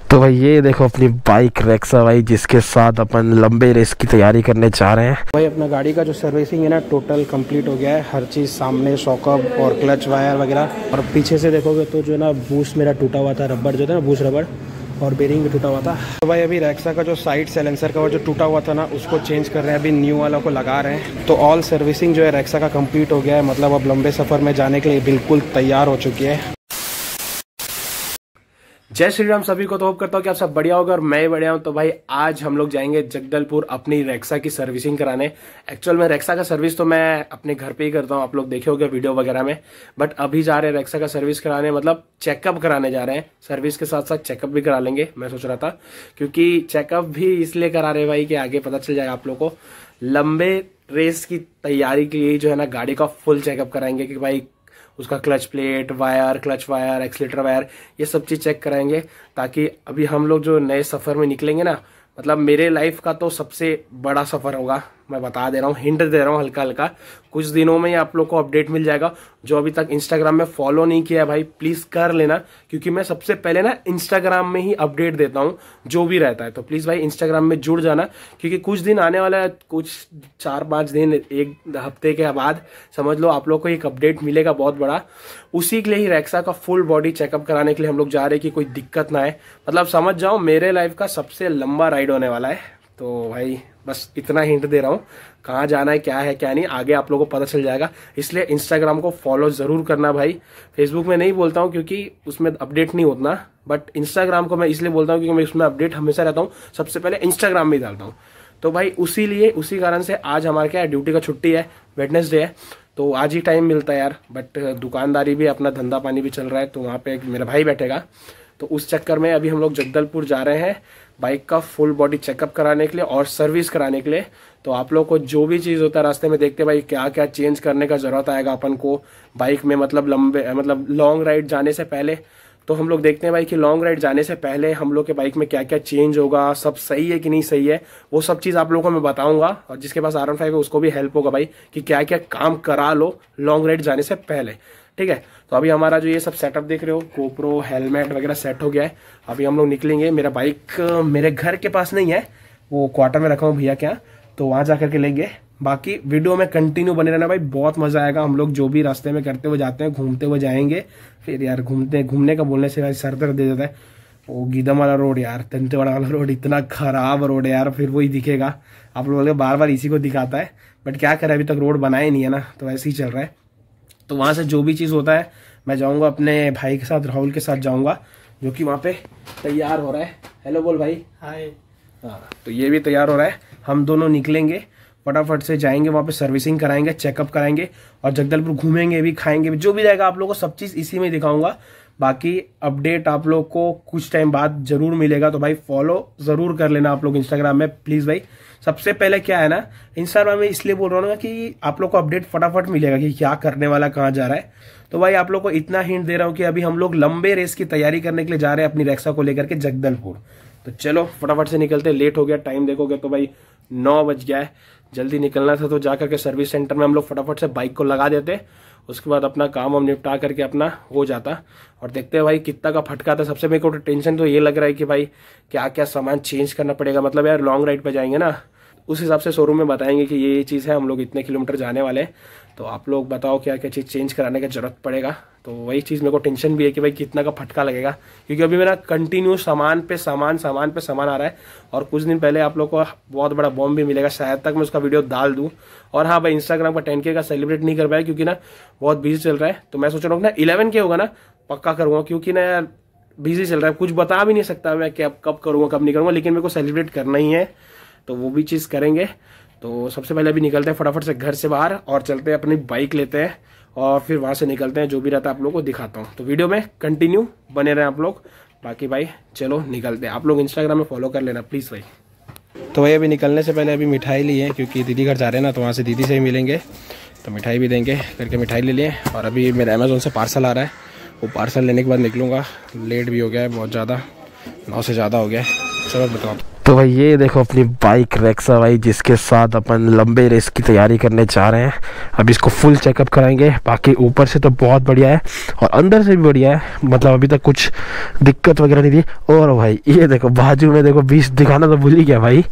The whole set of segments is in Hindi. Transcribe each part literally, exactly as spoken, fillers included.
तो भाई ये देखो अपनी बाइक रेक्सा भाई, जिसके साथ अपन लंबे रेस की तैयारी करने जा रहे हैं। भाई अपना गाड़ी का जो सर्विसिंग है ना टोटल कंप्लीट हो गया है, हर चीज़ सामने शॉकअप और क्लच वायर वगैरह। और पीछे से देखोगे तो जो है ना बूस्ट मेरा टूटा हुआ था, रबर जो था ना बूस्ट रबर, और बेरिंग भी टूटा हुआ था। तो भाई अभी रेक्सा का जो साइड साइलेंसर का वो जो टूटा हुआ था ना उसको चेंज कर रहे हैं, अभी न्यू वाला को लगा रहे हैं। तो ऑल सर्विसिंग जो है रेक्सा का कंप्लीट हो गया है, मतलब अब लंबे सफ़र में जाने के लिए बिल्कुल तैयार हो चुकी है। जय श्री राम सभी को। तो होप करता हूँ कि आप सब बढ़िया होगा और मैं बढ़िया हूँ। तो भाई आज हम लोग जाएंगे जगदलपुर अपनी रेक्सा की सर्विसिंग कराने। एक्चुअल में रेक्सा का सर्विस तो मैं अपने घर पे ही करता हूँ, आप लोग देखे होंगे वीडियो वगैरह में। बट अभी जा रहे हैं रेक्सा का सर्विस कराने, मतलब चेकअप कराने जा रहे हैं। सर्विस के साथ साथ चेकअप भी करा लेंगे, मैं सोच रहा था। क्योंकि चेकअप भी इसलिए करा रहे भाई कि आगे पता चल जाएगा आप लोग को। लंबे रेस की तैयारी के लिए जो है ना गाड़ी का फुल चेकअप कराएंगे कि भाई उसका clutch plate, wire, clutch wire, accelerator wire, ये सब चीज़ चेक कराएंगे। ताकि अभी हम लोग जो नए सफ़र में निकलेंगे ना, मतलब मेरे लाइफ का तो सबसे बड़ा सफ़र होगा, मैं बता दे रहा हूँ, हिंट दे रहा हूँ हल्का हल्का। कुछ दिनों में ही आप लोग को अपडेट मिल जाएगा। जो अभी तक इंस्टाग्राम में फॉलो नहीं किया है भाई प्लीज़ कर लेना, क्योंकि मैं सबसे पहले ना इंस्टाग्राम में ही अपडेट देता हूँ जो भी रहता है। तो प्लीज़ भाई इंस्टाग्राम में जुड़ जाना, क्योंकि कुछ दिन आने वाला है, कुछ चार पाँच दिन, एक हफ्ते के बाद समझ लो आप लोग को एक अपडेट मिलेगा बहुत बड़ा। उसी के लिए ही रेक्सा का फुल बॉडी चेकअप कराने के लिए हम लोग जा रहे हैं कि कोई दिक्कत ना है। मतलब समझ जाओ मेरे लाइफ का सबसे लंबा राइड होने वाला है। तो भाई बस इतना हिंट दे रहा हूँ, कहाँ जाना है, क्या है क्या नहीं, आगे आप लोगों को पता चल जाएगा। इसलिए इंस्टाग्राम को फॉलो जरूर करना भाई। फेसबुक में नहीं बोलता हूँ क्योंकि उसमें अपडेट नहीं होता, बट इंस्टाग्राम को मैं इसलिए बोलता हूँ क्योंकि मैं उसमें अपडेट हमेशा रहता हूँ, सबसे पहले इंस्टाग्राम में ही डालता हूँ। तो भाई उसी लिए उसी कारण से आज हमारे क्या है, ड्यूटी का छुट्टी है, वेडनेसडे है, तो आज ही टाइम मिलता है यार। बट दुकानदारी भी, अपना धंधा पानी भी चल रहा है, तो वहाँ पे मेरा भाई बैठेगा। तो उस चक्कर में अभी हम लोग जगदलपुर जा रहे हैं बाइक का फुल बॉडी चेकअप कराने के लिए और सर्विस कराने के लिए। तो आप लोग को जो भी चीज़ होता है रास्ते में देखते भाई क्या क्या चेंज करने का ज़रूरत आएगा अपन को बाइक में, मतलब लंबे मतलब लॉन्ग राइड जाने से पहले। तो हम लोग देखते हैं भाई कि लॉन्ग राइड जाने से पहले हम लोग के बाइक में क्या क्या चेंज होगा, सब सही है कि नहीं सही है, वो सब चीज़ आप लोगों को मैं बताऊंगा। और जिसके पास आर वन फाइव है उसको भी हेल्प होगा भाई कि क्या क्या काम करा लो लॉन्ग राइड जाने से पहले, ठीक है। तो अभी हमारा जो ये सब सेटअप देख रहे हो, गोप्रो, हेलमेट वगैरह सेट हो गया है। अभी हम लोग निकलेंगे। मेरा बाइक मेरे घर के पास नहीं है, वो क्वार्टर में रखा हूँ भैया क्या, तो वहाँ जा करके लेंगे। बाकी वीडियो में कंटिन्यू बने रहना भाई, बहुत मजा आएगा। हम लोग जो भी रास्ते में करते हुए जाते हैं, घूमते हुए जाएंगे। फिर यार घूमते घूमने का बोलने से भाई सर दर्द दे देता है। वो गीदम वाला रोड यार, दंतेवाड़ा वाला रोड इतना खराब रोड है यार, फिर वही दिखेगा आप लोगों को, बार बार इसी को दिखाता है। बट क्या करें, अभी तक रोड बनाया नहीं है ना, तो ऐसे ही चल रहा है। तो वहाँ से जो भी चीज़ होता है मैं जाऊँगा अपने भाई के साथ, राहुल के साथ जाऊँगा, जो कि वहाँ पे तैयार हो रहा है। हेलो बोल भाई। हाय। हाँ, तो ये भी तैयार हो रहा है। हम दोनों निकलेंगे, फटाफट से जाएंगे वहाँ पे, सर्विसिंग कराएंगे, चेकअप कराएंगे और जगदलपुर घूमेंगे भी, खाएंगे भी, जो भी रहेगा आप लोगों को सब चीज़ इसी में दिखाऊंगा। बाकी अपडेट आप लोग को कुछ टाइम बाद जरूर मिलेगा, तो भाई फॉलो जरूर कर लेना आप लोग इंस्टाग्राम में प्लीज़ भाई। सबसे पहले क्या है ना, इंस्टाग्राम में इसलिए बोल रहा हूँ ना कि आप लोग को अपडेट फटाफट मिलेगा कि क्या करने वाला, कहाँ जा रहा है। तो भाई आप लोग को इतना हिंट दे रहा हूँ कि अभी हम लोग लंबे रेस की तैयारी करने के लिए जा रहे हैं अपनी रेक्सा को लेकर के जगदलपुर। तो चलो फटाफट से निकलते, लेट हो गया, टाइम देखोगे तो भाई नौ बज गया है, जल्दी निकलना था। तो जाकर के सर्विस सेंटर में हम लोग फटाफट से बाइक को लगा देते, उसके बाद अपना काम हम निपटा करके अपना हो जाता। और देखते हैं भाई कितना का फटका था। सबसे मेरे को टेंशन तो ये लग रहा है कि भाई क्या क्या सामान चेंज करना पड़ेगा, मतलब यार लॉन्ग राइड पे जाएंगे ना, उस हिसाब से शोरूम में बताएंगे कि ये ये चीज़ है, हम लोग इतने किलोमीटर जाने वाले हैं, तो आप लोग बताओ क्या क्या चीज़ चेंज कराने की जरूरत पड़ेगा। तो वही चीज़ मेरे को टेंशन भी है कि भाई कितना का फटका लगेगा, क्योंकि अभी मेरा कंटिन्यू सामान पे सामान सामान पे सामान आ रहा है। और कुछ दिन पहले आप लोग को बहुत बड़ा बॉम्ब भी मिलेगा, शायद तक मैं उसका वीडियो डाल दूँ। और हाँ भाई इंस्टाग्राम का टेन के का सेलिब्रेट नहीं कर पाया क्योंकि ना बहुत बिजी चल रहा है। तो मैं सोच रहा हूँ ना इलेवन के होगा ना पक्का करूँगा, क्योंकि ना यार बिजी चल रहा है, कुछ बता भी नहीं सकता मैं कि अब कब करूँगा कब नहीं करूँगा, लेकिन मेरे को सेलिब्रेट करना ही है, तो वो भी चीज़ करेंगे। तो सबसे पहले अभी निकलते हैं फटाफट से घर से बाहर और चलते हैं, अपनी बाइक लेते हैं और फिर वहाँ से निकलते हैं। जो भी रहता है आप लोग को दिखाता हूँ, तो वीडियो में कंटिन्यू बने रहें आप लोग। बाकी भाई चलो निकलते हैं, आप लोग इंस्टाग्राम में फॉलो कर लेना प्लीज़ भाई। तो भाई अभी निकलने से पहले अभी मिठाई ली है, क्योंकि दीदी घर जा रहे हैं ना, तो वहाँ से दीदी से ही मिलेंगे, तो मिठाई भी देंगे करके मिठाई ले लिए। और अभी मेरा अमेज़ोन से पार्सल आ रहा है, वो पार्सल लेने के बाद निकलूँगा। लेट भी हो गया है बहुत ज़्यादा, नौ से ज़्यादा हो गया है। चलो बताओ। तो भाई ये देखो अपनी बाइक रेक्सा भाई, जिसके साथ अपन लंबे रेस की तैयारी करने जा रहे हैं। अब इसको फुल चेकअप कराएंगे। बाकी ऊपर से तो बहुत बढ़िया है और अंदर से भी बढ़िया है, मतलब अभी तक कुछ दिक्कत वगैरह नहीं थी। और भाई ये देखो बाजू में देखो बीस दिखाना तो भूल ही गया भाई,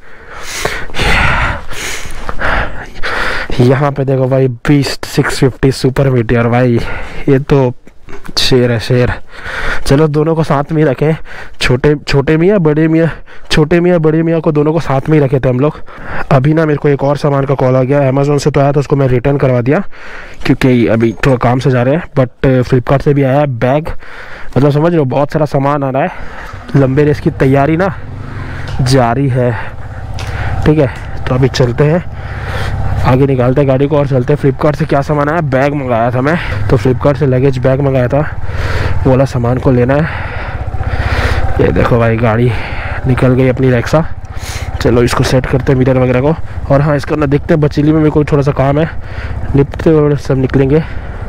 यहाँ पे देखो भाई बीस सिक्स फिफ्टी सुपर मीटियर भाई, ये तो शेर है शेर। चलो दोनों को साथ में ही रखें, छोटे छोटे मियाँ बड़े मियाँ, छोटे मियाँ बड़े मियाँ को दोनों को साथ में ही रखे थे हम लोग। अभी ना मेरे को एक और सामान का कॉल आ गया, अमेज़ोन से तो आया था, उसको मैं रिटर्न करवा दिया क्योंकि अभी थोड़ा काम से जा रहे हैं। बट फ्लिपकार्ट से भी आया है बैग, मतलब समझ लो बहुत सारा सामान आ रहा है। लंबे रेस की तैयारी ना जारी है, ठीक है। तो अभी चलते हैं आगे, निकालते हैं गाड़ी को और चलते हैं। फ्लिपकार्ट से क्या सामान आया, बैग मंगाया था मैं, तो फ्लिपकार्ट से लगेज बैग मंगाया था, वो वाला सामान को लेना है। ये देखो भाई गाड़ी निकल गई अपनी रेक्सा। चलो इसको सेट करते हैं मिरर वगैरह को। और हाँ इसको ना देखते हैं, बचीली में मेरे को थोड़ा सा काम है, निपटते हुए सब निकलेंगे।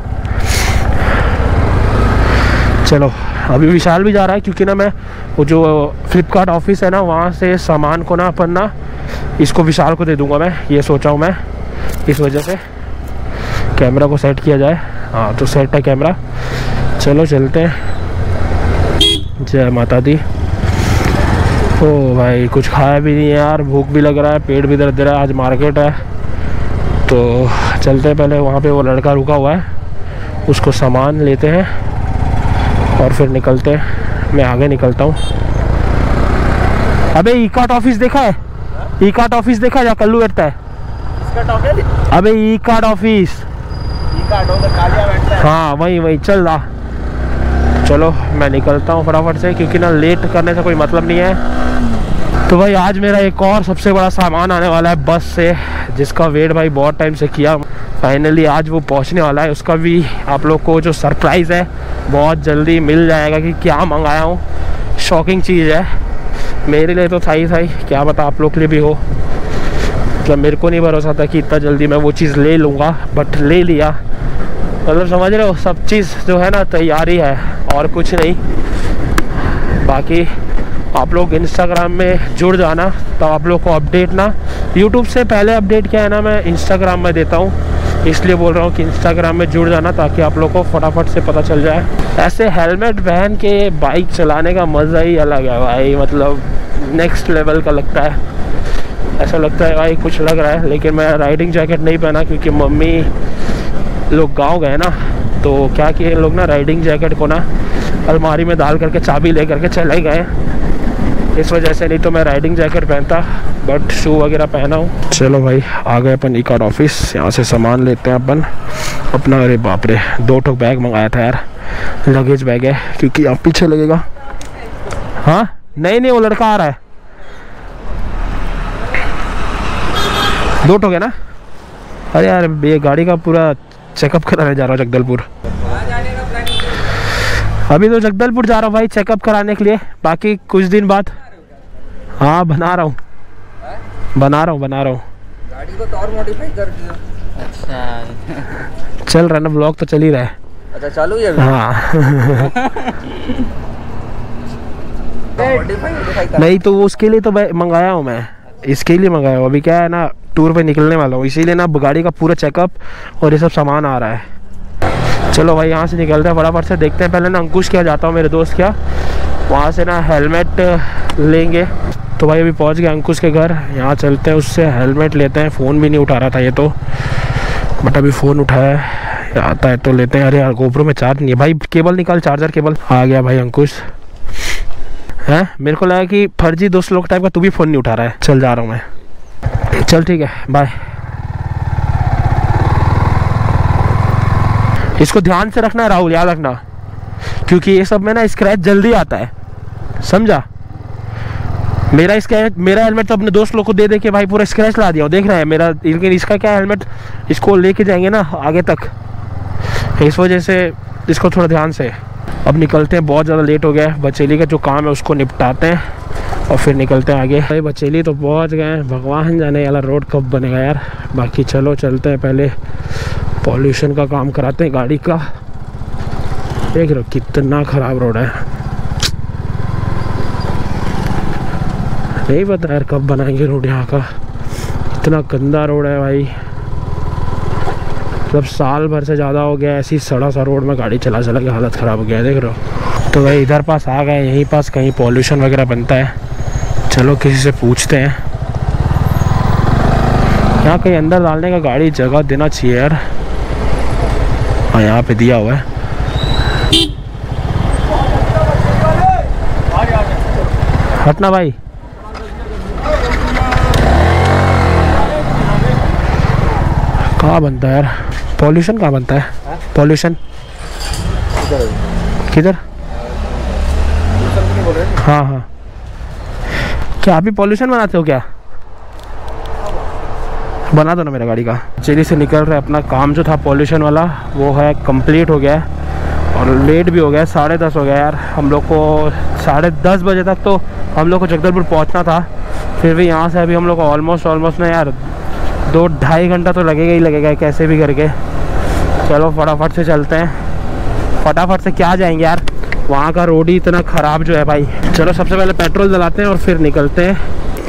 चलो अभी विशाल भी जा रहा है क्योंकि ना मैं वो जो फ्लिपकार्ट ऑफिस है ना, वहाँ से सामान को ना अपन ना इसको विशाल को दे दूंगा मैं, ये सोचा हूँ मैं। इस वजह से कैमरा को सेट किया जाए। हाँ तो सेट है कैमरा। चलो चलते हैं। जय माता दी। ओ भाई कुछ खाया भी नहीं है यार, भूख भी लग रहा है, पेट भी दर्द दे रहा है। आज मार्केट है तो चलते हैं, पहले वहाँ पे वो लड़का रुका हुआ है, उसको सामान लेते हैं और फिर निकलते हैं। मैं आगे निकलता हूँ। अबे ई कार्ट ऑफिस देखा है, ई कार्ट ऑफिस देखा जहाँ कल्लू बैठता है। अबे e cart office, e cart उधर कालिया बैठता है। हाँ वही वही, चल रहा। चलो मैं निकलता हूँ फटाफट से क्योंकि ना लेट करने से कोई मतलब नहीं है। तो भाई आज मेरा एक और सबसे बड़ा सामान आने वाला है बस से, जिसका वेट भाई बहुत टाइम से किया। फाइनली आज वो पहुंचने वाला है, उसका भी आप लोग को जो सरप्राइज़ है बहुत जल्दी मिल जाएगा कि क्या मंगाया हूँ। शॉकिंग चीज़ है, मेरे लिए तो था ही था ही, क्या पता आप लोग के लिए भी हो। मतलब मेरे को नहीं भरोसा था कि इतना जल्दी मैं वो चीज़ ले लूँगा, बट ले लिया। मतलब समझ रहे हो, सब चीज़ जो है ना तैयारी है और कुछ नहीं। बाकी आप लोग इंस्टाग्राम में जुड़ जाना, तो आप लोग को अपडेट ना यूट्यूब से पहले अपडेट क्या है ना मैं इंस्टाग्राम में देता हूँ, इसलिए बोल रहा हूँ कि इंस्टाग्राम में जुड़ जाना ताकि आप लोग को फटाफट से पता चल जाए। ऐसे हेलमेट पहन के बाइक चलाने का मज़ा ही अलग है भाई, मतलब नेक्स्ट लेवल का लगता है। ऐसा लगता है भाई कुछ लग रहा है। लेकिन मैं राइडिंग जैकेट नहीं पहना क्योंकि मम्मी लोग गाँव गए ना, तो क्या किए लोग ना राइडिंग जैकेट को ना अलमारी में डाल करके चाबी ले करके चले गए, इस वजह से। नहीं तो मैं राइडिंग जैकेट पहनता, बट शू वगैरह पहना हूँ। चलो भाई आ गए अपन ई कार्ट ऑफिस, यहाँ से सामान लेते हैं अपन अपना। अरे बाप रे, दो ठो बैग मंगाया था यार, लगेज बैग है क्योंकि आप पीछे लगेगा। हाँ नहीं नहीं वो लड़का आ रहा है, दो ठो है ना। अरे यार ये गाड़ी का पूरा चेकअप कराने जा रहा हूँ जगदलपुर। अभी तो जगदलपुर जा रहा हूँ भाई चेकअप कराने के लिए, बाकी कुछ दिन बाद। हाँ बना रहा हूँ बना रहा हूँ बना रहा हूँ गाड़ी को तो और मॉडिफाई कर दिया। अच्छा चल रहा है ना, ब्लॉग तो चल ही रहा है। अच्छा चालू है अभी? हाँ मॉडिफाई नहीं तो उसके लिए तो मंगाया हूँ मैं, इसके लिए मंगाया हूँ। अभी क्या है ना टूर पे निकलने वाला हूँ, इसीलिए ना गाड़ी का पूरा चेकअप और ये सब सामान आ रहा है। चलो भाई यहाँ से निकलते हैं फटाफट से, देखते हैं पहले ना अंकुश क्या जाता हूँ मेरे दोस्त क्या, वहाँ से ना हेलमेट लेंगे। तो भाई अभी पहुँच गए अंकुश के घर, यहाँ चलते हैं उससे हेलमेट लेते हैं। फ़ोन भी नहीं उठा रहा था ये तो, बट अभी फ़ोन उठाया है, आता है तो लेते हैं। अरे यार गोप्रो में चार्ज नहीं है भाई, केबल निकाल, चार्जर केबल। आ गया भाई अंकुश है, मेरे को लगा कि फर्जी दोस्त लोग टाइप का तू भी फ़ोन नहीं उठा रहा है। चल जा रहा हूँ मैं, चल ठीक है बाय। इसको ध्यान से रखना है राहुल, याद रखना, क्योंकि ये सब में ना स्क्रैच जल्दी आता है, समझा। मेरा इसका मेरा हेलमेट तो अपने दोस्त लोग को दे दे के भाई पूरा स्क्रैच ला दिया, देख रहा है मेरा। लेकिन इसका क्या हेलमेट, इसको लेके जाएंगे ना आगे तक, इस वजह से इसको थोड़ा ध्यान से। अब निकलते हैं, बहुत ज़्यादा लेट हो गया है। बचेली का जो काम है उसको निपटाते हैं और फिर निकलते हैं आगे। भाई बचेली तो पहुँच गए हैं, भगवान जाने वाला रोड कब बनेगा यार। बाकी चलो चलते हैं, पहले पॉल्यूशन का काम कराते हैं गाड़ी का। देख रहे हो कितना ख़राब रोड है, नहीं पता यार कब बनाएंगे रोड यहाँ का, इतना गंदा रोड है भाई। मतलब साल भर से ज़्यादा हो गया ऐसी सड़ा सा रोड में गाड़ी चला चला के हालत ख़राब हो गया है, देख रहे हो। तो भाई इधर पास आ गए, यहीं पास कहीं पॉल्यूशन वगैरह बनता है, चलो किसी से पूछते हैं। यहाँ कहीं अंदर डालने का गाड़ी जगह देना चाहिए यार। हाँ यहाँ पे दिया हुआ है। हटना भाई। कहाँ बनता है यार पॉल्यूशन, कहाँ बनता है पॉल्यूशन? किधर? हाँ हाँ, क्या आप भी पॉल्यूशन बनाते हो क्या? बना दो ना मेरा गाड़ी का। चेरी से निकल रहा है, अपना काम जो था पॉल्यूशन वाला वो है कंप्लीट हो गया है और लेट भी हो गया है, साढ़े दस हो गया यार। हम लोग को साढ़े दस बजे तक तो हम लोग को जगदलपुर पहुंचना था, फिर भी यहाँ से अभी हम लोग को ऑलमोस्ट ऑलमोस्ट ना यार दो ढाई घंटा तो लगेगा ही लगेगा कैसे भी करके। चलो फटाफट से चलते हैं। फटाफट से क्या जाएंगे यार, वहाँ का रोड ही इतना ख़राब जो है भाई। चलो सबसे पहले पेट्रोल डलाते हैं और फिर निकलते हैं।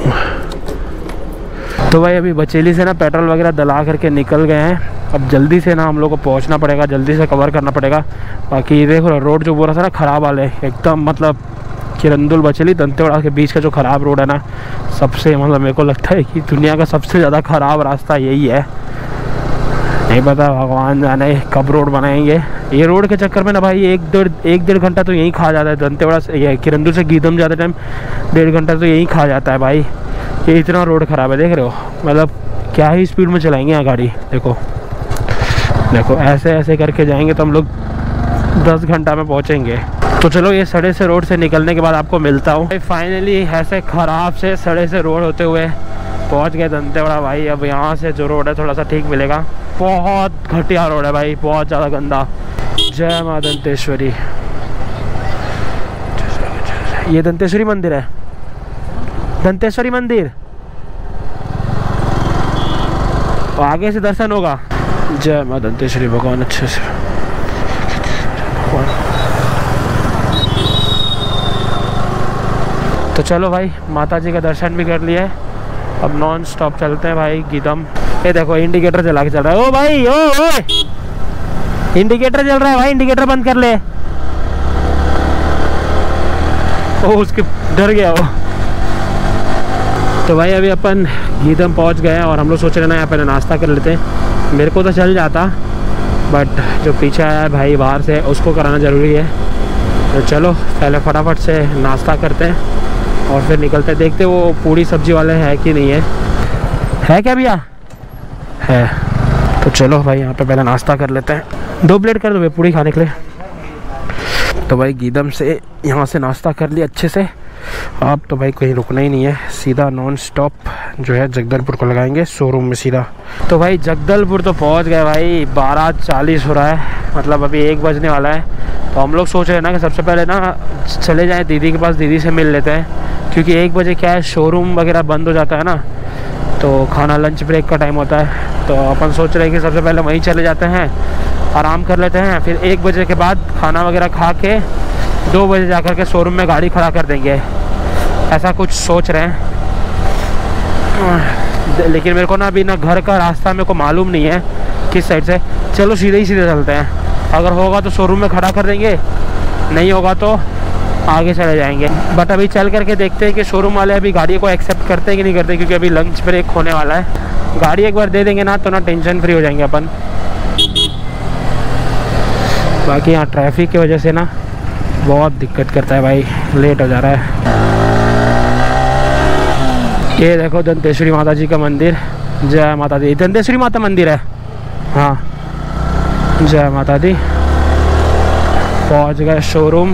तो भाई अभी बचेली से ना पेट्रोल वगैरह डला करके निकल गए हैं। अब जल्दी से ना हम लोग को पहुंचना पड़ेगा, जल्दी से कवर करना पड़ेगा। बाकी देखो रोड जो बोल रहा था ना ख़राब वाले, एकदम मतलब किरंदुल बचेली दंतेवाड़ा के बीच का जो ख़राब रोड है ना, सबसे मतलब मेरे को लगता है कि दुनिया का सबसे ज़्यादा ख़राब रास्ता यही है। नहीं पता भगवान जाने कब रोड बनाएंगे। ये रोड के चक्कर में ना भाई एक डेढ़ एक डेढ़ घंटा तो यहीं खा जाता है। दंतेवाड़ा से ये किरंदुल से गीदम जाते टाइम डेढ़ घंटा तो यहीं खा जाता है भाई। ये इतना रोड ख़राब है, देख रहे हो, मतलब क्या ही स्पीड में चलाएंगे यहाँ गाड़ी। देखो देखो ऐसे ऐसे करके जाएंगे तो हम लोग दस घंटा में पहुँचेंगे। तो चलो ये सड़े से रोड से निकलने के बाद आपको मिलता हूँ। फाइनली ऐसे ख़राब से सड़े से रोड होते हुए पहुँच गए दंतेवाड़ा भाई। अब यहाँ से जो रोड है थोड़ा सा ठीक मिलेगा। बहुत घटिया रोड है भाई, बहुत ज़्यादा गंदा। जय माँ दंतेश्वरी। ये दंतेश्वरी मंदिर है, दंतेश्वरी मंदिर, और आगे से दर्शन होगा। जय माँ दंतेश्वरी भगवान अच्छे से। तो चलो भाई माता जी का दर्शन भी कर लिए, अब नॉन स्टॉप चलते हैं भाई गीदम। ये देखो इंडिकेटर जला के चल रहा है। ओ भाई ओ ओ इंडिकेटर जल रहा है भाई, इंडिकेटर बंद कर ले। ओ उसके डर गया वो। तो भाई अभी अपन गीदम पहुंच गए हैं और हम लोग सोच रहे हैं ना यहाँ पहले नाश्ता कर लेते हैं। मेरे को तो चल जाता, बट जो पीछे आया है भाई बाहर से उसको कराना ज़रूरी है। तो चलो पहले फटाफट से नाश्ता करते हैं और फिर निकलते हैं। देखते वो पूड़ी सब्जी वाले है कि नहीं है। है क्या भैया? है। तो चलो भाई यहाँ पे पहले नाश्ता कर लेते हैं। दो प्लेट कर दो भाई पूड़ी खाने के लिए। तो भाई गीदम से यहाँ से नाश्ता कर लिया अच्छे से। अब तो भाई कहीं रुकना ही नहीं है, सीधा नॉन स्टॉप जो है जगदलपुर को लगाएंगे शोरूम में सीधा। तो भाई जगदलपुर तो पहुँच गए भाई, बारह चालीस हो रहा है, मतलब अभी एक बजने वाला है। तो हम लोग सोच रहे हैं ना कि सबसे पहले ना चले जाएं दीदी के पास, दीदी से मिल लेते हैं, क्योंकि एक बजे क्या है शोरूम वगैरह बंद हो जाता है ना, तो खाना लंच ब्रेक का टाइम होता है। तो अपन सोच रहे हैं कि सबसे पहले वहीं चले जाते हैं, आराम कर लेते हैं, फिर एक बजे के बाद खाना वगैरह खा के दो बजे जा कर के शोरूम में गाड़ी खड़ा कर देंगे, ऐसा कुछ सोच रहे हैं। लेकिन मेरे को ना अभी ना घर का रास्ता मेरे को मालूम नहीं है किस साइड से। चलो सीधे ही सीधे चलते हैं, अगर होगा तो शोरूम में खड़ा कर देंगे, नहीं होगा तो आगे चले जाएंगे। बट अभी चल करके देखते हैं कि शोरूम वाले अभी गाड़ी को एक्सेप्ट करते हैं कि नहीं करते, क्योंकि अभी लंच ब्रेक होने वाला है। गाड़ी एक बार दे देंगे ना तो ना टेंशन फ्री हो जाएंगे अपन। बाकी यहाँ ट्रैफिक की वजह से ना बहुत दिक्कत करता है भाई, लेट हो जा रहा है। ये देखो दंतेश्वरी माता जी का मंदिर। जय माता दी। दंतेश्वरी माता मंदिर है, हाँ जय माता दी। पहुँच गए शोरूम।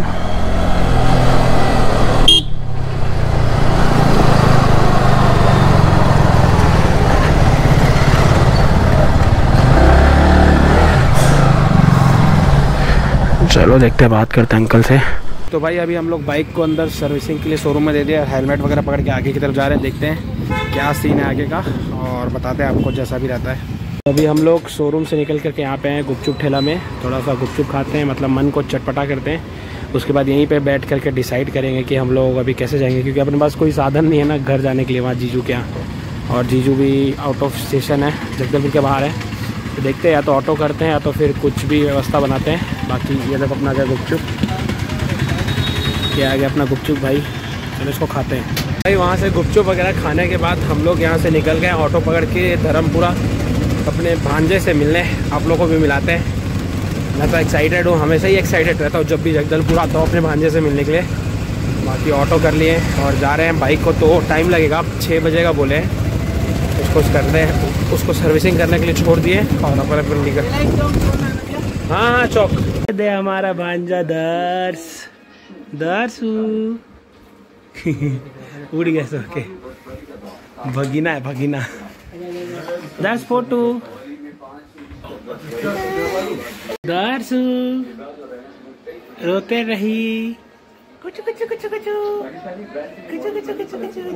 चलो देखते हैं, बात करते हैं अंकल से। तो भाई अभी हम लोग बाइक को अंदर सर्विसिंग के लिए शोरूम में दे दिया, हेलमेट वगैरह पकड़ के आगे की तरफ जा रहे हैं। देखते हैं क्या सीन है आगे का और बताते हैं आपको जैसा भी रहता है। अभी हम लोग शोरूम से निकल करके यहाँ पे हैं गुपचुप ठेला में, थोड़ा सा गुपचुप खाते हैं, मतलब मन को चटपटा करते हैं। उसके बाद यहीं पे बैठ करके डिसाइड करेंगे कि हम लोग अभी कैसे जाएंगे, क्योंकि अपने पास कोई साधन नहीं है ना घर जाने के लिए वहाँ जीजू के यहाँ। और जीजू भी आउट ऑफ स्टेशन है, जगदलपुर के बाहर है। तो देखते हैं या तो ऑटो करते हैं या तो फिर कुछ भी व्यवस्था बनाते हैं। बाकी ये लोग अपना आ गया गुपचुप, ये आ गया अपना गुपचुप भाई, चलो इसको खाते हैं भाई। वहाँ से गुपचुप वगैरह खाने के बाद हम लोग यहाँ से निकल गए ऑटो पकड़ के धर्मपुरा अपने भांजे से मिलने। आप लोगों को भी मिलाते हैं। मैं तो एक्साइटेड हूँ, हमेशा ही एक्साइटेड रहता हूँ जब भी जगदलपुर आता हूँ अपने भांजे से मिलने के लिए। बाकी ऑटो कर लिए और जा रहे हैं। बाइक को तो टाइम लगेगा, छः बजे का बोले हैं। उसको करते हैं, उसको सर्विसिंग करने के लिए छोड़ दिए और अपन अपन निकल। हाँ हाँ चौक दे हमारा भांजा दर्श दर्शु उड़ गया सो के भगीना है भगीना। दर्श फोटो दर्शु रोते रही कुछ कुछ कुछ कुछ कुछ कुछ कुछ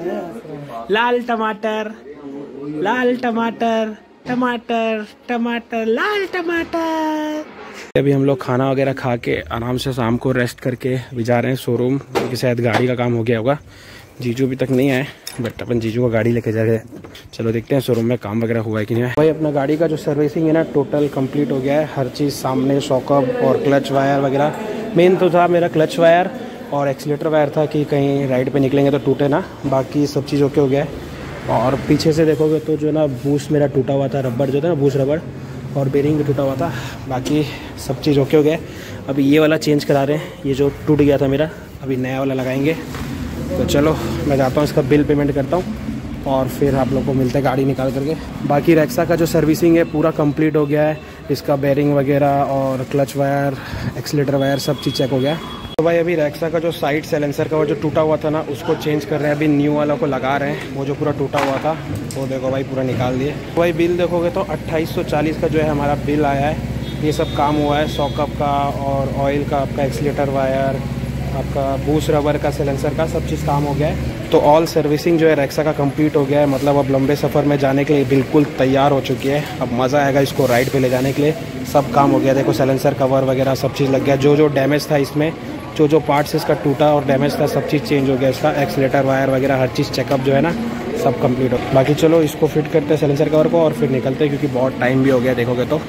कुछ लाल टमाटर लाल टमाटर टमाटर टमाटर लाल टमाटर। अभी हम लोग खाना वगैरह खा के आराम से शाम को रेस्ट करके भी जा रहे हैं शोरूम, क्योंकि शायद गाड़ी का काम हो गया होगा। जीजू अभी तक नहीं आए, बट अपन जीजू को गाड़ी लेके जा रहे हैं। चलो देखते हैं शोरूम में काम वगैरह हुआ है कि नहीं। भाई अपना गाड़ी का जो सर्विसिंग है ना टोटल कंप्लीट हो गया है। हर चीज़ सामने, शॉकअप और क्लच वायर वगैरह। मेन तो था मेरा क्लच वायर और एक्सीलेटर वायर था कि कहीं राइड पे निकलेंगे तो टूटे ना। बाकी सब चीज़ ओके हो गया है। और पीछे से देखोगे तो जो ना बूस्ट मेरा टूटा हुआ था, रबड़ जो था ना बूस्ट रबड़, और बेरिंग भी टूटा हुआ था। बाकी सब चीज़ ओके हो गया। अभी ये वाला चेंज करा रहे हैं, ये जो टूट गया था मेरा, अभी नया वाला लगाएंगे। तो चलो मैं जाता हूँ, इसका बिल पेमेंट करता हूँ और फिर आप लोग को मिलते हैं गाड़ी निकाल करके। बाकी रेक्सा का जो सर्विसिंग है पूरा कंप्लीट हो गया है। इसका बेरिंग वगैरह और क्लच वायर, एक्सीलेटर वायर सब चीज़ चेक हो गया। तो भाई अभी रेक्सा का जो साइड साइलेंसर का वो जो टूटा हुआ था ना उसको चेंज कर रहे हैं। अभी न्यू वाला को लगा रहे हैं। वो जो पूरा टूटा हुआ था वो देखो भाई पूरा निकाल दिए। तो भाई बिल देखोगे तो अट्ठाईस सौ चालीस का जो है हमारा बिल आया है। ये सब काम हुआ है, सॉकअप का और ऑयल का, आपका एक्सीलेटर वायर, आपका बूस्ट रबर का, साइलेंसर का, सब चीज़ काम हो गया है। तो ऑल सर्विसिंग जो है रेक्सा का कंप्लीट हो गया है। मतलब अब लंबे सफ़र में जाने के लिए बिल्कुल तैयार हो चुकी है। अब मज़ा आएगा इसको राइड पे ले जाने के लिए। सब काम हो गया, देखो साइलेंसर कवर वगैरह सब चीज़ लग गया। जो जो डैमेज था इसमें, जो जो पार्ट्स इसका टूटा और डैमेज था सब चीज़ चेंज हो गया। इसका एक्सीलेटर वायर वगैरह हर चीज़ चेकअप जो है ना सब कंप्लीट हो। बाकी चलो इसको फिट करते हैं साइलेंसर कवर को और फिर निकलते हैं, क्योंकि बहुत टाइम भी हो गया। देखोगे तो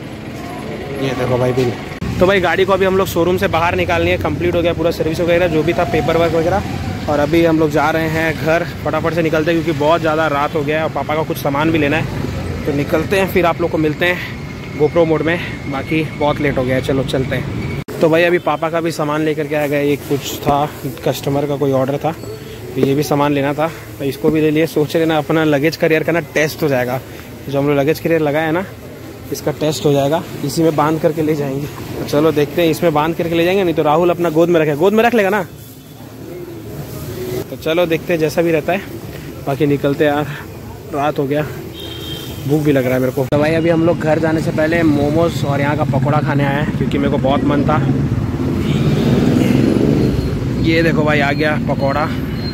ये देखो भाई बिल। तो भाई गाड़ी को अभी हम लोग शोरूम से बाहर निकालनी है। कंप्लीट हो गया पूरा सर्विस वगैरह, जो भी था पेपर वर्क वगैरह। और अभी हम लोग जा रहे हैं घर, फटाफट से निकलते हैं क्योंकि बहुत ज़्यादा रात हो गया है और पापा का कुछ सामान भी लेना है। तो निकलते हैं, फिर आप लोग को मिलते हैं गोप्रो मोड में। बाकी बहुत लेट हो गया है, चलो चलते हैं। तो भाई अभी पापा का भी सामान लेकर के आ गए। एक कुछ था, कस्टमर का कोई ऑर्डर था, तो ये भी सामान लेना था, तो इसको भी ले लिए। सोच रहे ना अपना लगेज करियर का ना टेस्ट हो जाएगा। जो हम लोग लगेज करियर लगाए है ना, इसका टेस्ट हो जाएगा। इसी में बांध करके ले जाएंगे। तो चलो देखते हैं, इसमें बांध करके ले जाएंगे, नहीं तो राहुल अपना गोद में रखे, गोद में रख लेगा ना। तो चलो देखते हैं जैसा भी रहता है। बाकी निकलते यार, रात हो गया, भूख भी लग रहा है मेरे को। तो भाई अभी हम लोग घर जाने से पहले मोमोज और यहाँ का पकौड़ा खाने आए हैं, क्योंकि मेरे को बहुत मन था। ये देखो भाई आ गया पकौड़ा,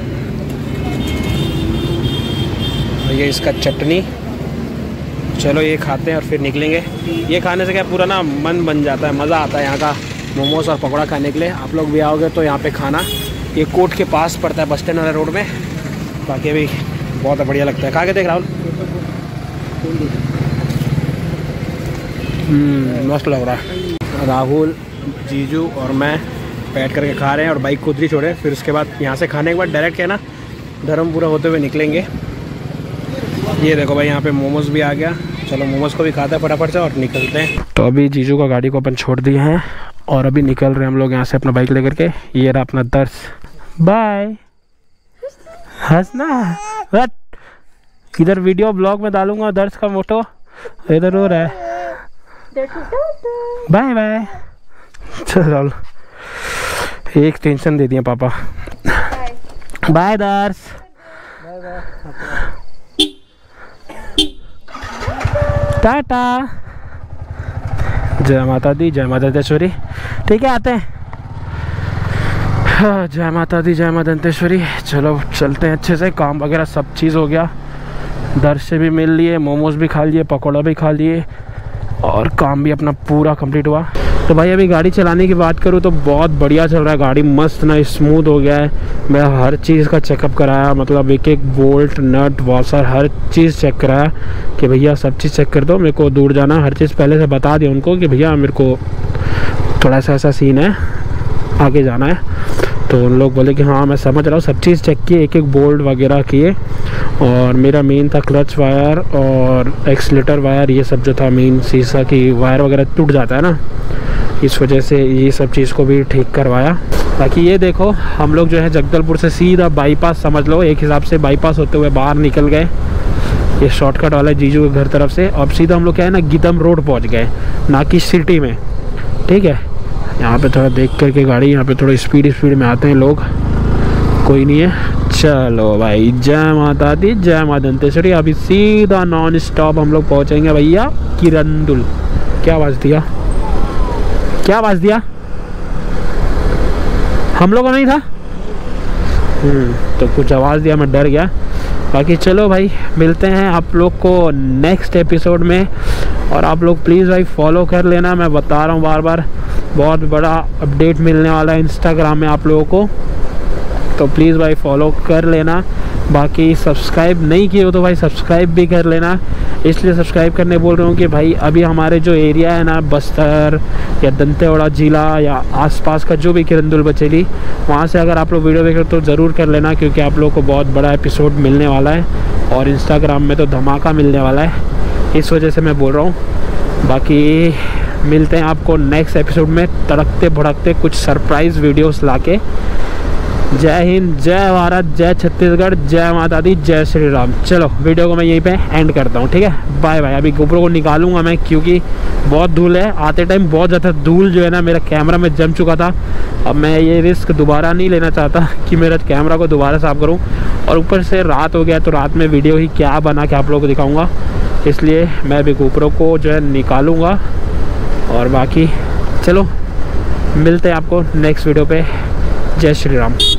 ये इसका चटनी। चलो ये खाते हैं और फिर निकलेंगे। ये खाने से क्या पूरा ना मन बन जाता है, मज़ा आता है यहाँ का मोमोज और पकौड़ा खाने के लिए। आप लोग भी आओगे तो यहाँ पे खाना। ये कोर्ट के पास पड़ता है, बस स्टैंड वाला रोड में। बाकी अभी बहुत बढ़िया लगता है। खा के देख राहुल, मस्त लग रहा है। राहुल, जीजू और मैं बैठ करके खा रहे हैं और बाइक खुद ही छोड़े। फिर उसके बाद यहाँ से खाने के बाद डायरेक्ट है ना धर्मपुरा होते हुए निकलेंगे। ये देखो भाई यहाँ पे मोमोज भी आ गया। चलो मोमोज को भी खाते हैं फटाफट से और निकलते हैं। तो अभी जीजू का गाड़ी को अपन छोड़ दिए हैं और अभी निकल रहे हैं हम लोग यहाँ से अपना बाइक लेकर के। ये रहा अपना दर्श, बाय। हंसना बट इधर वीडियो ब्लॉग में डालूंगा दर्श का फोटो, इधर हो रहा है। Bye bye. चलो एक टेंशन दे दिया पापा। बाय दर्श। टाटा। जय माता दी, जय माता दंतेश्वरी। ठीक है आते हैं। हाँ, जय माता दी, जय माता दंतेश्वरी। चलो चलते हैं अच्छे से। काम वगैरह सब चीज़ हो गया। दर्श से भी मिल लिए, मोमोज भी खा लिए, पकौड़ा भी खा लिए और काम भी अपना पूरा कंप्लीट हुआ। तो भाई अभी गाड़ी चलाने की बात करूँ तो बहुत बढ़िया चल रहा है, गाड़ी मस्त ना स्मूथ हो गया है। मैं हर चीज़ का चेकअप कराया, मतलब एक एक बोल्ट नट वॉशर हर चीज़ चेक कराया कि भैया सब चीज़ चेक कर दो, मेरे को दूर जाना, हर चीज़ पहले से बता दिया उनको कि भैया मेरे को थोड़ा सा ऐसा सीन है, आगे जाना है। तो उन लोग बोले कि हाँ मैं समझ रहा हूँ, सब चीज़ चेक किए, एक एक बोल्ट वगैरह किए। और मेरा मेन था क्लच वायर और एक्सीलेटर वायर, ये सब जो था मेन, शीशा की वायर वगैरह टूट जाता है ना, इस वजह से ये सब चीज़ को भी ठीक करवाया। बाकी ये देखो हम लोग जो है जगदलपुर से सीधा बाईपास समझ लो, एक हिसाब से बाईपास होते हुए बाहर निकल गए, ये शॉर्टकट वाला जीजू के घर तरफ से। अब सीधा हम लोग क्या है ना गीदम रोड पहुंच गए, ना कि सिटी में। ठीक है, यहाँ पे थोड़ा देख करके गाड़ी, यहाँ पे थोड़ा स्पीड स्पीड में आते हैं लोग, कोई नहीं है। चलो भाई, जय माता दी, जय मां दंतेश्वरी। अभी सीधा नॉन स्टॉप हम लोग पहुँचेंगे भैया किरंदुल। क्या आवाज़ दिया, क्या आवाज़ दिया, हम लोगों ने नहीं था, तो कुछ आवाज़ दिया, मैं डर गया। बाकी चलो भाई, मिलते हैं आप लोग को नेक्स्ट एपिसोड में। और आप लोग प्लीज़ भाई फॉलो कर लेना, मैं बता रहा हूँ बार बार, बहुत बड़ा अपडेट मिलने वाला है इंस्टाग्राम में आप लोगों को, तो प्लीज़ भाई फॉलो कर लेना। बाकी सब्सक्राइब नहीं किए हो तो भाई सब्सक्राइब भी कर लेना। इसलिए सब्सक्राइब करने बोल रहा हूँ कि भाई अभी हमारे जो एरिया है ना, बस्तर या दंतेवाड़ा जिला या आसपास का जो भी किरंदुल बचेली, वहाँ से अगर आप लोग वीडियो देख रहे हो तो ज़रूर कर लेना, क्योंकि आप लोगों को बहुत बड़ा एपिसोड मिलने वाला है और इंस्टाग्राम में तो धमाका मिलने वाला है, इस वजह से मैं बोल रहा हूँ। बाकी मिलते हैं आपको नेक्स्ट एपिसोड में तड़कते भड़कते कुछ सरप्राइज़ वीडियोस लाके। जय हिंद, जय भारत, जय छत्तीसगढ़, जय माता दी, जय श्री राम। चलो वीडियो को मैं यहीं पे एंड करता हूँ, ठीक है, बाय बाय। अभी गोप्रो को निकालूंगा मैं, क्योंकि बहुत धूल है, आते टाइम बहुत ज़्यादा धूल जो है ना मेरा कैमरा में जम चुका था। अब मैं ये रिस्क दोबारा नहीं लेना चाहता कि मेरा कैमरा को दोबारा साफ़ करूँ, और ऊपर से रात हो गया तो रात में वीडियो ही क्या बना के आप लोगों को दिखाऊँगा, इसलिए मैं अभी गोप्रो को जो है निकालूँगा। और बाकी चलो मिलते हैं आपको नेक्स्ट वीडियो पे। जय श्री राम।